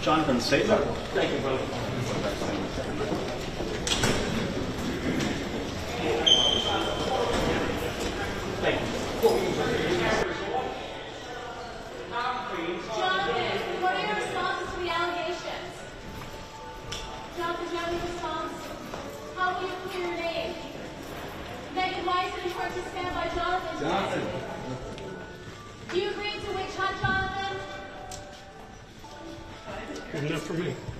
Jonathan, say that. Thank you, brother. Thank you. Jonathan, what are your responses to the allegations? Jonathan, do you have any response? How will you clear your name? Megan, why is it important to stand by Jonathan? Jonathan. Do you agree to witch hunt, Jonathan? Good enough for me.